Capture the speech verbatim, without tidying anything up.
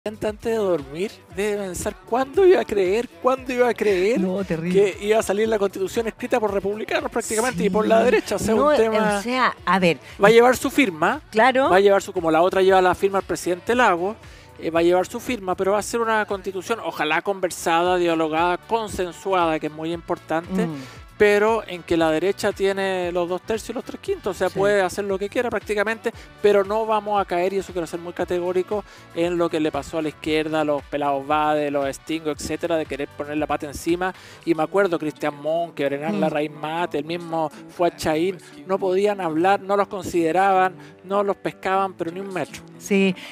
antes de dormir debe pensar cuándo iba a creer, cuándo iba a creer No, terrible. que iba a salir la constitución escrita por republicanos prácticamente Sí. y por la derecha. O sea, No, un tema... o sea, a ver, Va a llevar su firma, claro. va a llevar su, como la otra lleva la firma el presidente Lago, eh, va a llevar su firma, pero va a ser una constitución, ojalá conversada, dialogada, consensuada, que es muy importante, Mm. pero en que la derecha tiene los dos tercios y los tres quintos, o sea, Sí. puede hacer lo que quiera prácticamente, pero no vamos a caer, y eso quiero ser muy categórico, en lo que le pasó a la izquierda, a los pelados Bade, los Stingo, etcétera, de querer poner la pata encima. Y me acuerdo, Cristian Monk, que Brenán Mm. Larraín Mate, el mismo Fuad Chaín, no podían hablar, no los consideraban, no los pescaban, pero ni un metro. Sí,